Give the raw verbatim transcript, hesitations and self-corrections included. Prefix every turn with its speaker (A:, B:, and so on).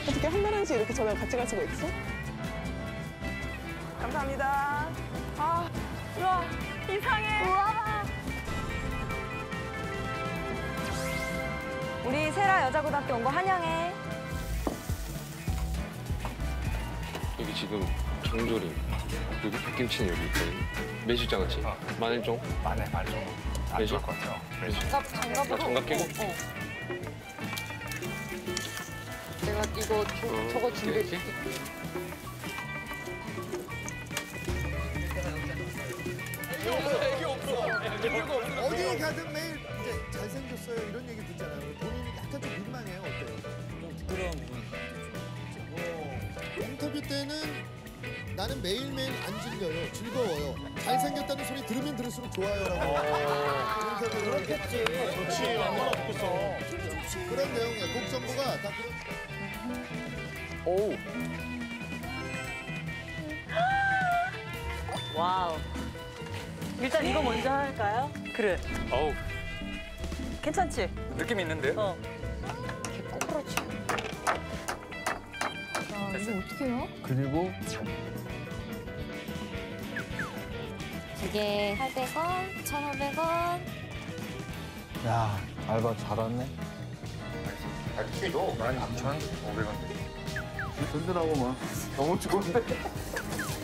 A: 어떻게 한 달한씩 이렇게 저랑 같이 갈 수가 있어? 감사합니다. 아, 우와, 이상해. 우와.
B: 우리 세라 여자고등학교 온 거 환영해.
C: 여기 지금 장조림, 그리고 백김치는 여기 있거든. 매실장 같이. 어. 마늘종.
D: 마늘, 마늘 좀. 안
C: 매실?
D: 좋을 것 같아요. 매실.
B: 장갑, 장갑으로.
C: 아, 장갑 끼고?
B: 어, 어. 내가 이거 저,
C: 어,
B: 저거 준비해줄게.
E: 어디 가든 매일 이제 잘생겼어요 이런 얘기 듣잖아요. 본인이 약간 좀 민망해요. 어때요?
F: 좀 부끄러운 부분이
E: 어, 인터뷰 때는 나는 매일매일 안 질려요. 즐거워요. 잘생겼다는 소리 들으면 들을수록 좋아요라고. 인터뷰를
F: 그렇겠지. 좋지. 얼마나 좋겠어.
E: 그런 내용이에요. 곡 정보가 다 그런.
C: 오우.
B: 와우. 일단 이거 먼저 할까요? 그래.
D: 어우,
B: 괜찮지?
D: 느낌 있는데?
B: 어. 이렇게 꼬부러지. 아, 이거 어떻게 해요?
G: 그리고
H: 이게 팔백 원, 천오백 원.
G: 야 알바 잘하네.
D: 만 이천 오백 원.
G: 든든하고만. 너무 좋은데.